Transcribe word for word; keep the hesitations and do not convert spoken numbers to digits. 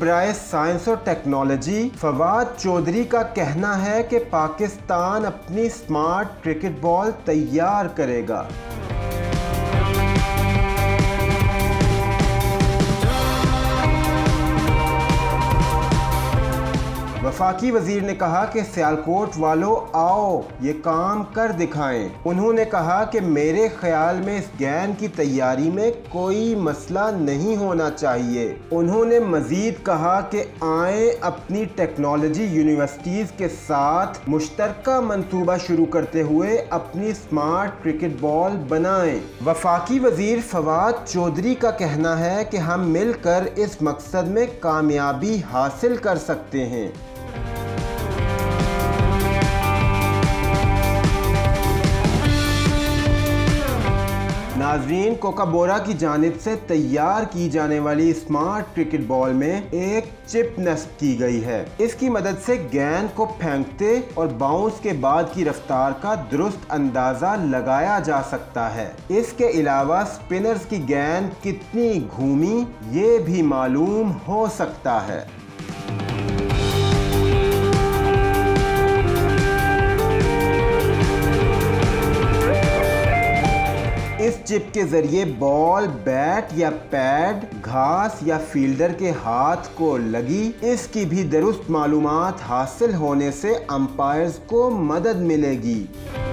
बराए साइंस और टेक्नोलॉजी फवाद चौधरी का कहना है कि पाकिस्तान अपनी स्मार्ट क्रिकेट बॉल तैयार करेगा। वफाकी वजीर ने कहा कि सियालकोट वालों आओ ये काम कर दिखाएं। उन्होंने कहा कि मेरे ख्याल में इस गेंद की तैयारी में कोई मसला नहीं होना चाहिए। उन्होंने मजीद कहा कि आए अपनी टेक्नोलॉजी यूनिवर्सिटीज़ के साथ मुश्तरका मंसूबा शुरू करते हुए अपनी स्मार्ट क्रिकेट बॉल बनाएं। वफाकी वजीर फवाद चौधरी का कहना है कि हम मिलकर इस मकसद में कामयाबी हासिल कर सकते हैं। नाजरीन, कोकाबोरा की जानिब से तैयार की जाने वाली स्मार्ट क्रिकेट बॉल में एक चिप नस्ब की गई है। इसकी मदद से गेंद को फेंकते और बाउंस के बाद की रफ्तार का दुरुस्त अंदाज़ा लगाया जा सकता है। इसके अलावा स्पिनर्स की गेंद कितनी घूमी ये भी मालूम हो सकता है। इस चिप के जरिए बॉल बैट या पैड, घास या फील्डर के हाथ को लगी, इसकी भी दुरुस्त मालूमात हासिल होने से अंपायर्स को मदद मिलेगी।